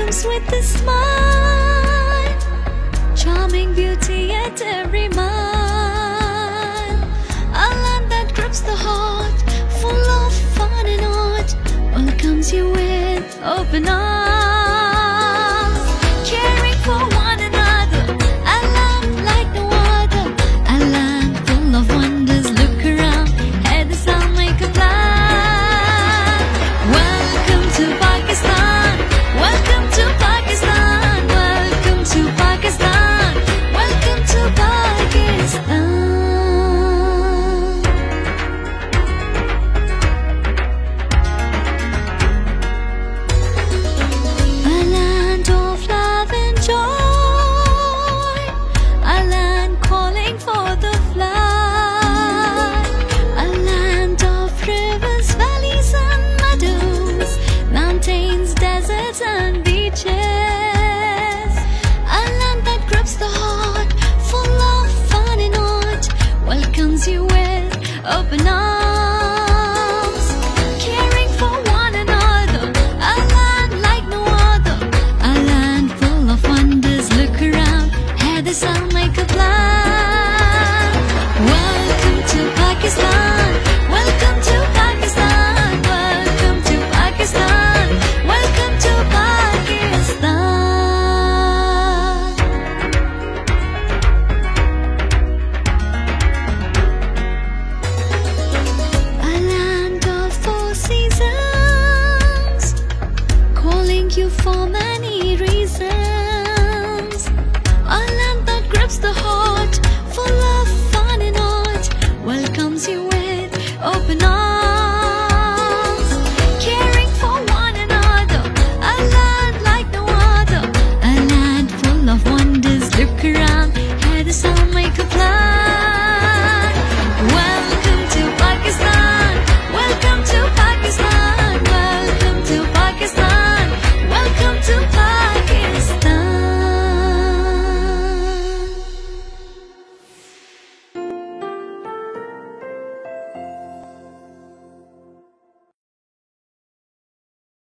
welcomes with a smile, charming beauty at every mile. A land that grips the heart, full of fun and art, welcomes you with open arms, caring for one another. A land like no other, a land full of wonders. Look around, head is I'll make a plan. Welcome to Pakistan, welcome to Pakistan, welcome to Pakistan, welcome to Pakistan. A land of love and joy, a land calling for the fly, a land of rivers, valleys and meadows, mountains, deserts and beaches. A land that grips the heart, full of fun and art, welcomes you with open arms.